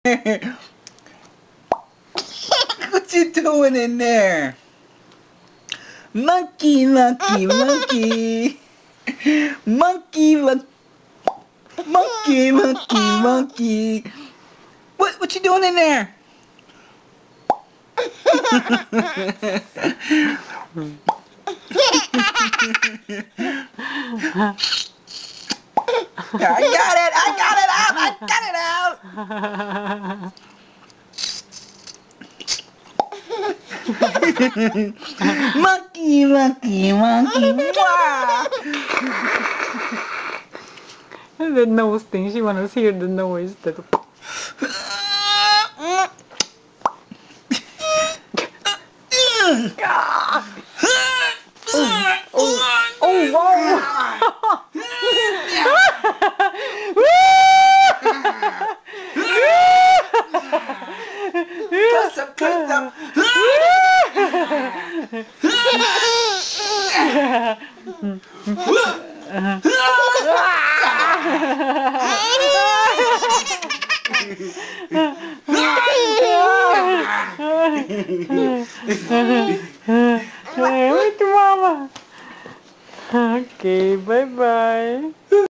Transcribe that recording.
What you doing in there? Monkey, monkey, monkey. Monkey, monkey, monkey, monkey. What you doing in there? I got it! I got it out! I got it out! Monkey, monkey, monkey. The nose thing, she wants to hear the noise. Oh, wow! Close up. Wait, mama. Okay, bye-bye.